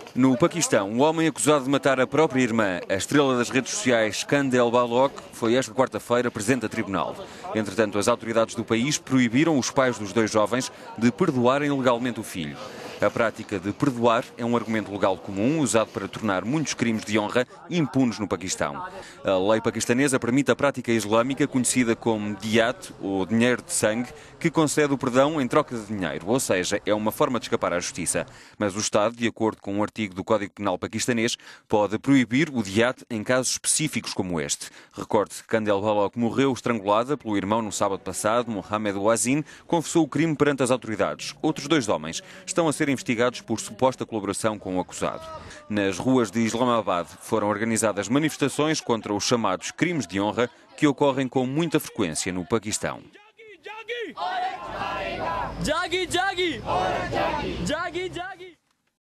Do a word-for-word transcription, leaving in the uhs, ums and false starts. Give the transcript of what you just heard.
No Paquistão, um homem acusado de matar a própria irmã, a estrela das redes sociais Kandel Balok, foi esta quarta-feira presente a tribunal. Entretanto, as autoridades do país proibiram os pais dos dois jovens de perdoarem legalmente o filho. A prática de perdoar é um argumento legal comum usado para tornar muitos crimes de honra impunes no Paquistão. A lei paquistanesa permite a prática islâmica conhecida como diat, ou dinheiro de sangue, que concede o perdão em troca de dinheiro, ou seja, é uma forma de escapar à justiça. Mas o Estado, de acordo com um artigo do Código Penal paquistanês, pode proibir o diat em casos específicos como este. Recorde que Kandel Balok morreu estrangulada pelo irmão no sábado passado. Mohamed Ouazin confessou o crime perante as autoridades. Outros dois homens estão a ser investigados por suposta colaboração com o acusado. Nas ruas de Islamabad foram organizadas manifestações contra os chamados crimes de honra que ocorrem com muita frequência no Paquistão. Jagi, jagi! Jagi, jagi!